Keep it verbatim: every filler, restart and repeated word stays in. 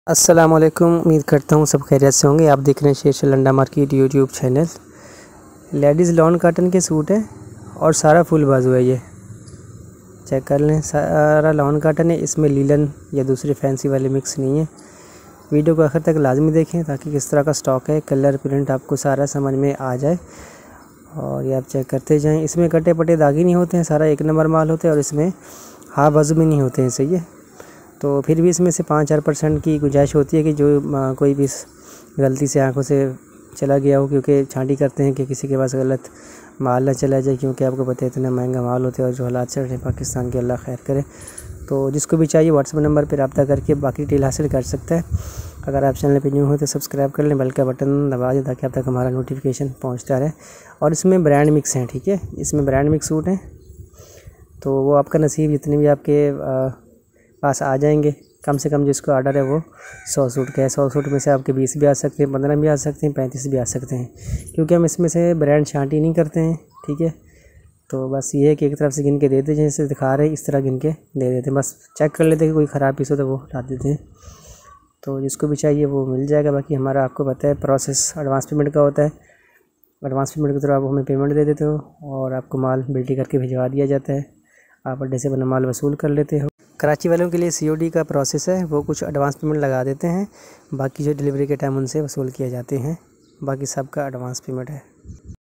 अस्सलाम वालेकुम। उम्मीद करता हूँ सब खैरियत से होंगे। आप देख रहे हैं Sher Landa market YouTube channel. Ladies lawn cotton के सूट है और सारा फुल बाजू है। ये चेक कर लें, सारा लॉन कॉटन है, इसमें लीलन या दूसरे फैंसी वाले मिक्स नहीं है। वीडियो को आखिर तक लाजमी देखें ताकि किस तरह का स्टॉक है, कलर प्रिंट आपको सारा समझ में आ जाए और ये आप चेक करते जाएँ। इसमें कटे पटे दागे नहीं होते हैं, सारा एक नंबर माल होते हैं और इसमें हाफ बाजू में नहीं होते हैं। सही है, तो फिर भी इसमें से पाँच चार परसेंट की गुंजाइश होती है कि जो आ, कोई भी गलती से आंखों से चला गया हो, क्योंकि छांटी करते हैं कि किसी के पास गलत माल ना चला जाए, क्योंकि आपको पता है इतना महंगा माल होता है और जो हालात चल रहे हैं पाकिस्तान के, अल्लाह खैर करे। तो जिसको भी चाहिए व्हाट्सएप नंबर पर रब्ता करके बाकी डिटेल हासिल कर सकता है। अगर आप चैनल पर न्यू हो तो सब्सक्राइब कर लें, बेल का बटन दबा दें ताकि अब तक हमारा नोटिफिकेशन पहुँचता रहे। और इसमें ब्रांड मिक्स हैं, ठीक है, इसमें ब्रांड मिक्स सूट हैं, तो वो आपका नसीब, जितने भी आपके आ, पास आ जाएंगे। कम से कम जिसको ऑर्डर है वो सौ सूट का है। सौ सूट में से आपके बीस भी आ सकते हैं, पंद्रह भी आ सकते हैं, पैंतीस भी आ सकते हैं, क्योंकि हम इसमें से ब्रांड छांटी नहीं करते हैं। ठीक है, तो बस ये है कि एक तरफ से गिन के देते हैं, जैसे दिखा रहे हैं इस तरह गिन के दे देते हैं। बस चेक कर लेते हैं कि कोई ख़राब पीस हो तो वो हटा देते हैं। तो जिसको भी चाहिए वो मिल जाएगा। बाकी हमारा आपको पता है प्रोसेस एडवांस पेमेंट का होता है। एडवांस पेमेंट के थ्रू आप हमें पेमेंट दे देते हो और आपको माल बिल्टी करके भिजवा दिया जाता है। आप अड्डे से बना माल वसूल कर लेते हो। कराची वालों के लिए सीओडी का प्रोसेस है, वो कुछ एडवांस पेमेंट लगा देते हैं, बाकी जो डिलीवरी के टाइम उनसे वसूल किए जाते हैं, बाकी सबका एडवांस पेमेंट है।